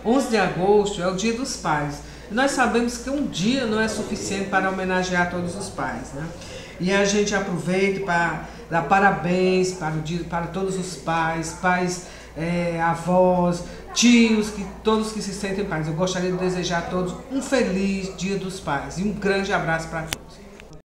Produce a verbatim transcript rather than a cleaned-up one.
onze de agosto é o Dia dos Pais. Nós sabemos que um dia não é suficiente para homenagear todos os pais, né? E a gente aproveita para dar parabéns para, o dia, para todos os pais, pais, é, avós, tios, que, todos que se sentem pais. Eu gostaria de desejar a todos um feliz Dia dos Pais e um grande abraço para todos.